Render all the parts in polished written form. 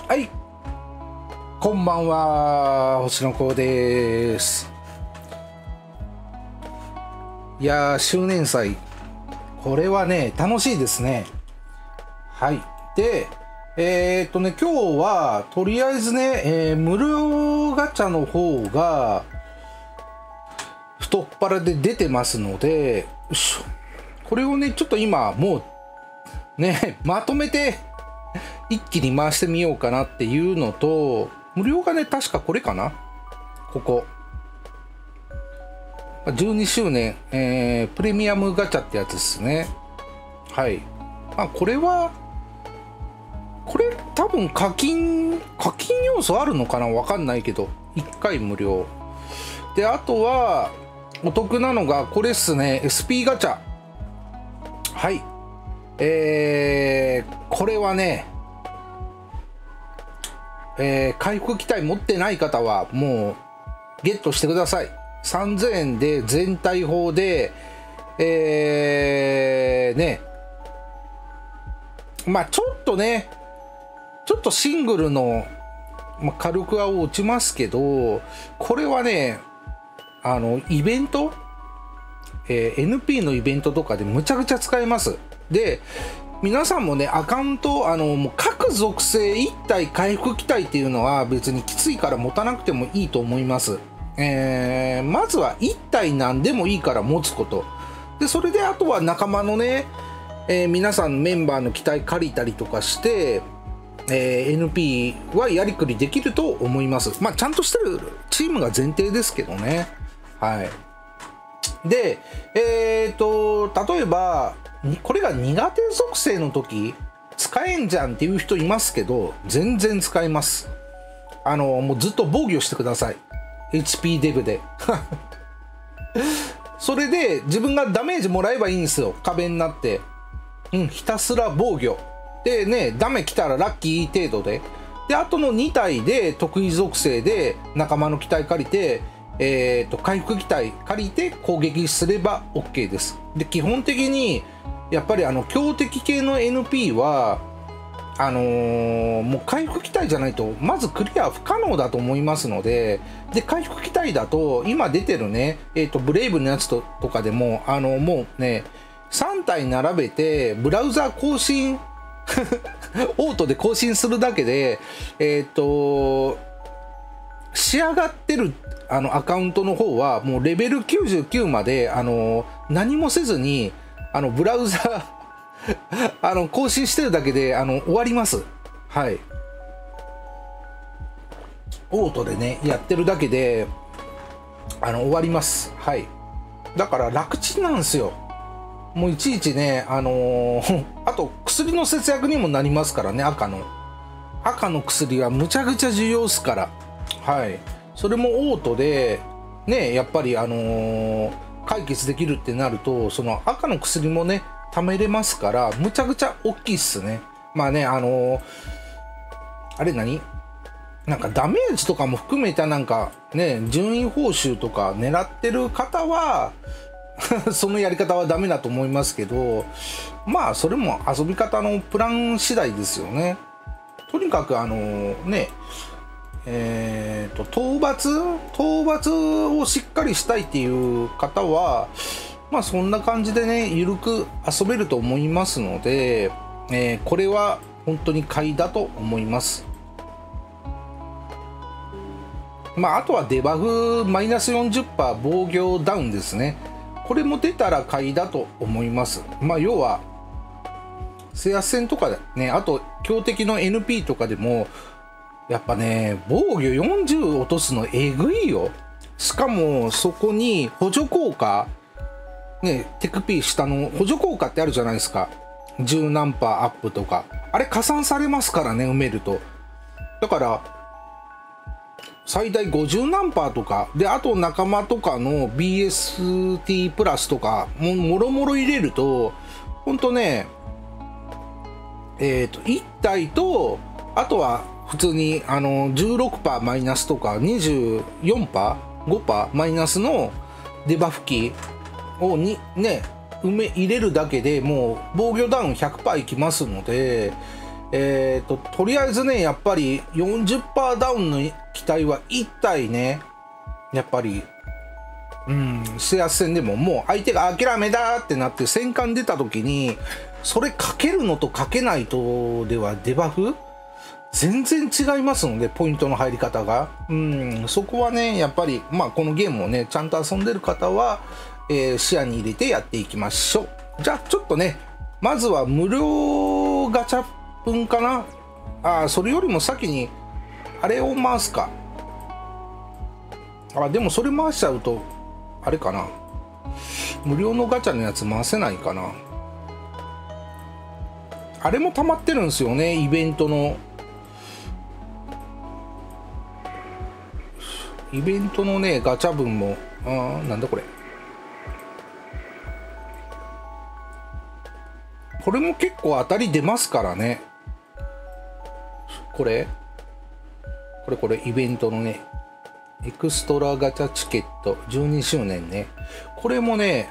はい、こんばんは、星の子です。いやー、周年祭、これはね、楽しいですね。はい。で、今日は、とりあえずね、無料ガチャの方が、太っ腹で出てますので、これをね、ちょっと今、もう、ね、まとめて、一気に回してみようかなっていうのと、無料がね、確かこれかな、ここ。12周年、プレミアムガチャってやつですね。はい。まあ、これは、これ多分課金要素あるのかな、わかんないけど、1回無料。で、あとは、お得なのが、これっすね、SP ガチャ。はい。これはね、回復機体持ってない方はもうゲットしてください。3000円で全体砲で、ね、まあちょっとね、ちょっとシングルの、火力は落ちますけど、これはね、イベント、NP のイベントとかでむちゃくちゃ使えます。で、皆さんもね、アカウント、もう各属性1体回復機体っていうのは別にきついから持たなくてもいいと思います。まずは1体なんでもいいから持つこと。で、それであとは仲間のね、皆さんメンバーの機体借りたりとかして、NP はやりくりできると思います。まあ、ちゃんとしてるチームが前提ですけどね。はい。で、例えば、これが苦手属性の時使えんじゃんっていう人いますけど、全然使えます。もうずっと防御してください。 HP デブでそれで自分がダメージもらえばいいんですよ。壁になって、ひたすら防御でね、ダメ来たらラッキー程度で、あとの2体で得意属性で仲間の機体借りて、回復機体借りて攻撃すれば OK です。で、基本的にやっぱり強敵系の NP はもう回復機体じゃないとまずクリア不可能だと思いますので、回復機体だと今出てるね、ブレイブのやつとかでももうね、3体並べてブラウザ更新オートで更新するだけで仕上がってるアカウントの方はもうレベル99まで何もせずにブラウザ更新してるだけで終わります。はい。オートでねやってるだけで終わります。はい。だから楽ちんなんですよ。もういちいちねあと薬の節約にもなりますからね。赤の薬はむちゃくちゃ重要っすから。はい。それもオートでね、やっぱり解決できるってなると、その赤の薬もね貯めれますから、むちゃくちゃ大きいっすね。まあね、あれなんかダメージとかも含めたなんかね、順位報酬とか狙ってる方はそのやり方はダメだと思いますけど、まあそれも遊び方のプラン次第ですよね。とにかくね、討伐をしっかりしたいっていう方は、まあそんな感じでね、ゆるく遊べると思いますので、これは本当に買いだと思います。まああとはデバフマイナス 40% 防御ダウンですね。これも出たら買いだと思います。まあ要は制圧戦とかね、あと強敵の NP とかでもやっぱね、防御40落とすのえぐいよ。しかもそこに補助効果ね、テクピー下の補助効果ってあるじゃないですか。10何パーアップとかあれ加算されますからね、埋めると。だから最大50何パーとかで、あと仲間とかの BST プラスとかもろもろ入れるとほんとね、1体と、あとは普通に16% マイナスとか 24% 5% マイナスのデバフ機をね入れるだけでもう防御ダウン 100% いきますので、 とりあえずね、やっぱり 40% ダウンの機体は1体ね、やっぱり、制圧戦でももう相手が諦めだってなって戦艦出た時に、それかけるのとかけないとではデバフ全然違いますので、ポイントの入り方が。そこはね、やっぱり、このゲームをね、ちゃんと遊んでる方は、視野に入れてやっていきましょう。じゃあ、ちょっとね、まずは無料ガチャ分かな。それよりも先に、あれを回すか。でもそれ回しちゃうと、あれかな。無料のガチャのやつ回せないかな。あれも溜まってるんですよね、イベントの。イベントのね、ガチャ分も。なんだこれ。これも結構当たり出ますからね。これ、イベントのね、エクストラガチャチケット12周年ね。これもね、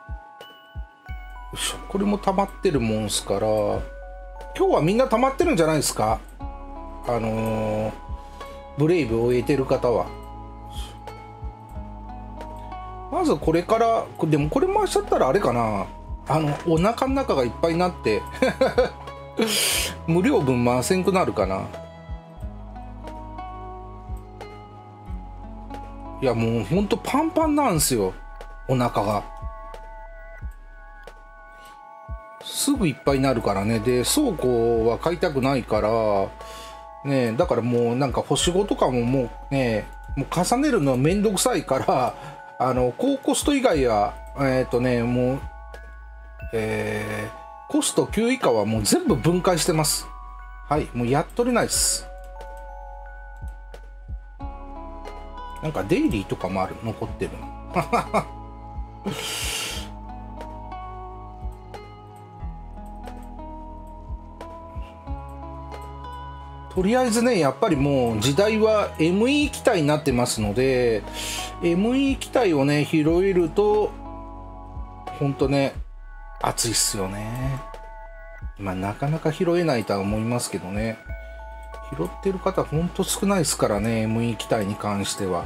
これも溜まってるもんすから、今日はみんな溜まってるんじゃないですか。ブレイブを終えてる方は。まずこれから、でもこれ回しちゃったらあれかな。お腹の中がいっぱいになって、無料分回せんくなるかな。いやもうほんとパンパンなんすよ、お腹が。すぐいっぱいになるからね。で、倉庫は買いたくないから、ね、だからもうなんか星5とかももうね、もう重ねるのめんどくさいから、高コスト以外は、もう、コスト9以下はもう全部分解してます。はい、もうやっとれないです。なんかデイリーとかもある、残ってるの。とりあえずね、やっぱりもう時代は ME 機体になってますので、ME 機体をね、拾えると、ほんとね、熱いっすよね。なかなか拾えないとは思いますけどね。拾ってる方ほんと少ないですからね、ME 機体に関しては。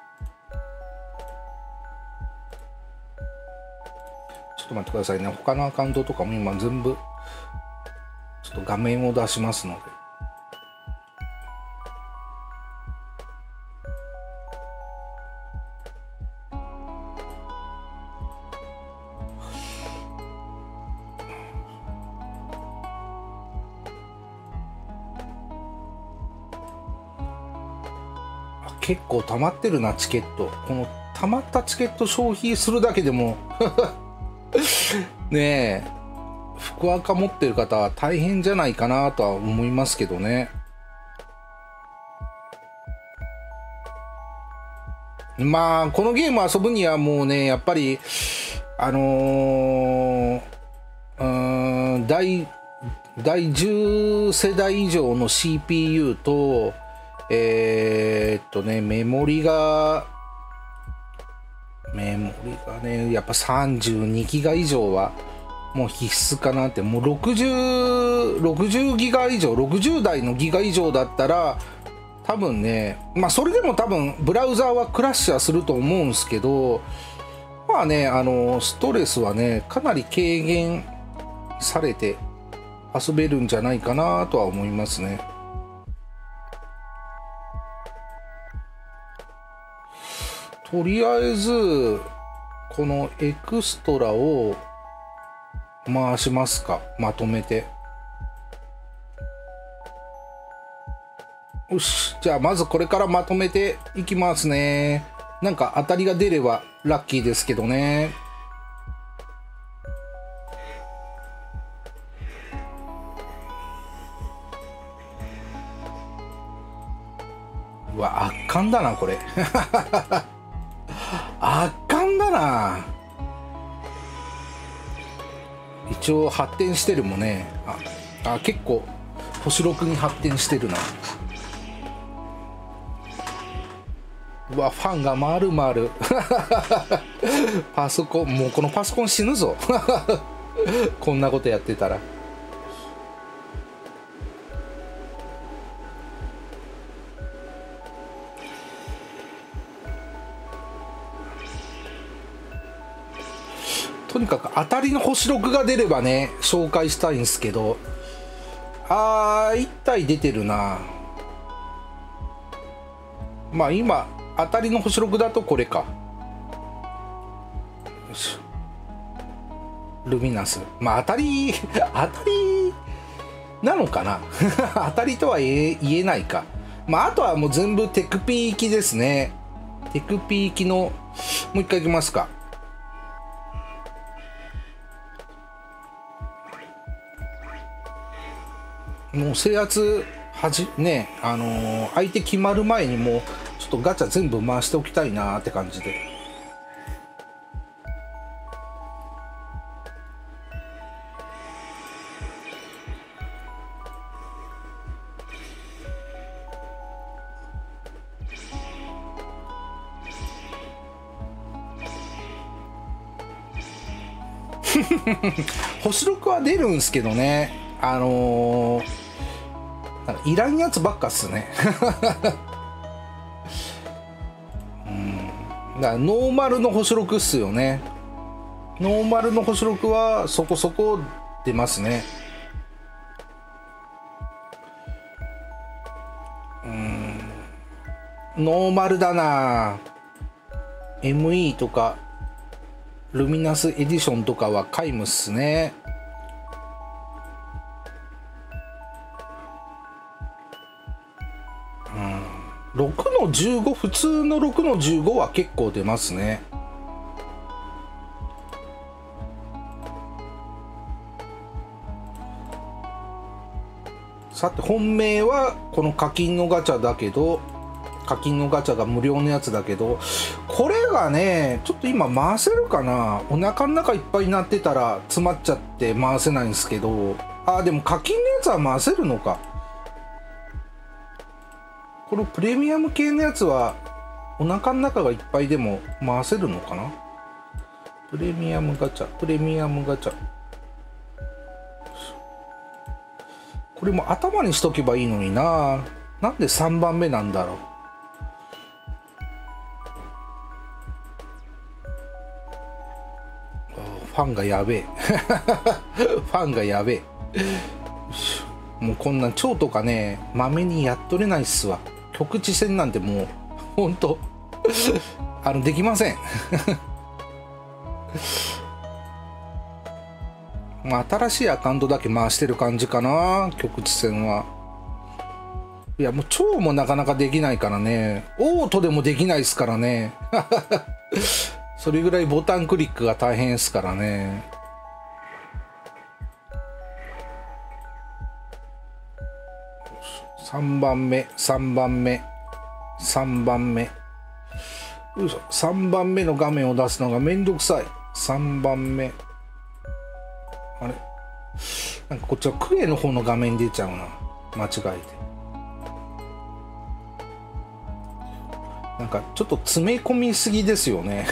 ちょっと待ってくださいね。他のアカウントとかも今全部、ちょっと画面を出しますので。結構溜まってるな、チケット。この溜まったチケット消費するだけでもねえ、福赤持ってる方は大変じゃないかなとは思いますけどね。このゲーム遊ぶにはもうね、やっぱり第10世代以上の CPU とメモリがね、やっぱ32ギガ以上はもう必須かなって。もう60ギガ以上、60台のギガ以上だったら多分ね、それでも多分ブラウザーはクラッシャーすると思うんですけど、ストレスはね、かなり軽減されて遊べるんじゃないかなとは思いますね。とりあえずこのエクストラを回しますか、まとめて。よし、じゃあまずこれからまとめていきますね。なんか当たりが出ればラッキーですけどね。うわ、圧巻だなこれ。圧巻だな。一応発展してるもんね。結構星6に発展してるな。うわ、ファンが回る回る。パソコン、もうこのパソコン死ぬぞ。こんなことやってたら。 とにかく当たりの星6が出ればね紹介したいんですけど、1体出てるな。まあ今当たりの星6だとこれか。よし、ルミナス。まあ当たり当たりなのかな当たりとは言えないか。まああとはもう全部テクピー行きですね。テクピー行きのもう一回いきますか。もう制圧ね、相手決まる前にもうちょっとガチャ全部回しておきたいなーって感じで。星6は出るんすけどね、なんかいらんやつばっかっすねだからノーマルの星6っすよね。ノーマルの星6はそこそこ出ますね。ノーマルだな。 ME とかルミナスエディションとかは皆無っすね。6の15、普通の6の15は結構出ますね。さて本命はこの課金のガチャだけど、課金のガチャが無料のやつだけど、これがねちょっと今回せるかな。お腹の中いっぱいになってたら詰まっちゃって回せないんですけど、でも課金のやつは回せるのか。このプレミアム系のやつはお腹の中がいっぱいでも回せるのかな。プレミアムガチャ、プレミアムガチャ、これも頭にしとけばいいのにな。なんで3番目なんだろう。ファンがやべえファンがやべえもうこんなん蝶とかねまめにやっとれないっすわ。局地戦なんてもうほんとできませんまあ新しいアカウントだけ回してる感じかな、局地戦は。いやもう蝶もなかなかできないからね、オートでもできないっすからねそれぐらいボタンクリックが大変ですからね。3番目3番目3番目、よいしょ。3番目の画面を出すのがめんどくさい。3番目、あれなんかこっちはクエの方の画面出ちゃうな、間違えて。なんかちょっと詰め込みすぎですよね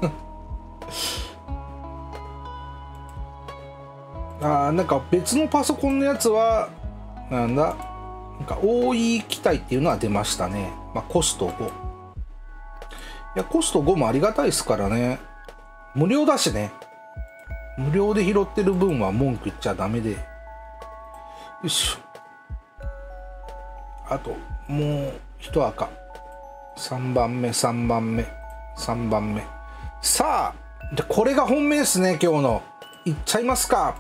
なんか別のパソコンのやつはなんか多い機体っていうのは出ましたね。まあコスト5、いやコスト5もありがたいですからね。無料だしね、無料で拾ってる分は文句言っちゃダメで。よいしょ。あともう一赤、3番目3番目3番目。さあでこれが本命ですね。今日のいっちゃいますか。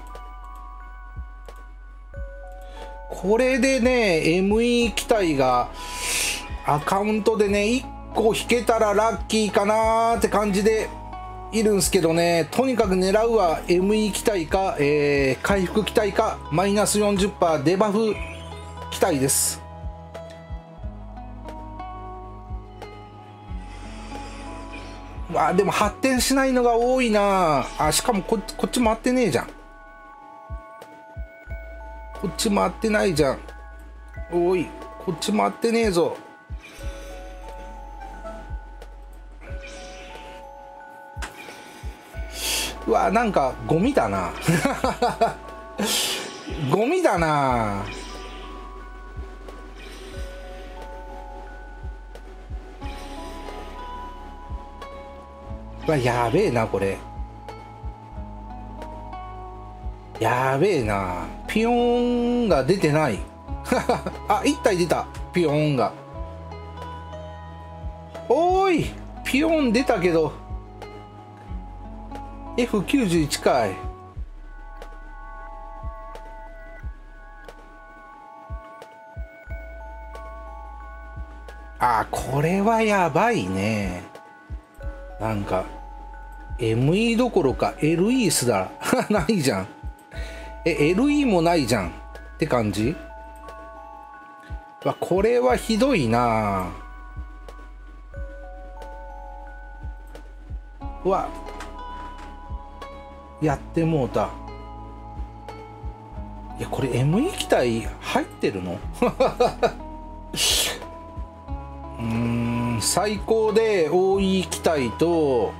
これでね ME 機体がアカウントでね1個引けたらラッキーかなーって感じでいるんですけどね。とにかく狙うは ME 機体か、回復機体かマイナス 40% デバフ機体です。でも発展しないのが多いなあ。しかもこっち回ってねえじゃん。こっち回ってないじゃん。おいこっち回ってねえぞ。うわなんかゴミだなゴミだな。やべえなこれ。 やべえな。ピヨンが出てない。あ、1体出た。ピヨンが。おーい、ピヨン出たけど F91 かい。あ、これはやばいね。なんか ME どころか LE すらないじゃん。LE もないじゃんって感じ。わ、これはひどいな。うわ、やってもうた。いや、これ ME 機体入ってるの？最高で OE 機体と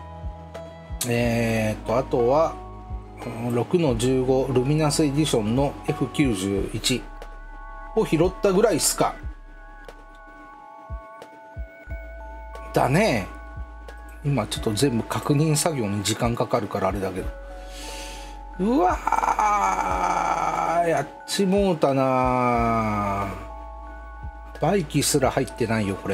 あとは6の15ルミナスエディションの F91 を拾ったぐらいっすか。だね。今ちょっと全部確認作業に時間かかるからあれだけど。うわー、やっちもうたな。バイキすら入ってないよこれ。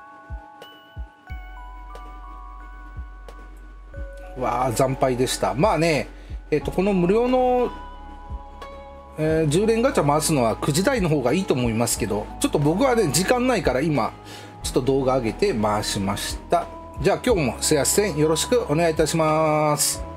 わあ、惨敗でした。まあね、この無料の、10連ガチャ回すのは9時台の方がいいと思いますけど、ちょっと僕はね、時間ないから今、ちょっと動画上げて回しました。じゃあ今日もすやすせんよろしくお願いいたします。